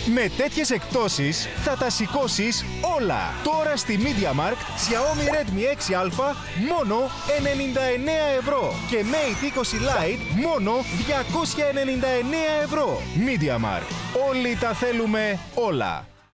Με τέτοιες εκπτώσεις θα τα σηκώσεις όλα. Τώρα στη MediaMarkt Xiaomi Redmi 6A μόνο 99 ευρώ και Mate 20 Lite μόνο 299 ευρώ. MediaMarkt. Όλοι τα θέλουμε όλα.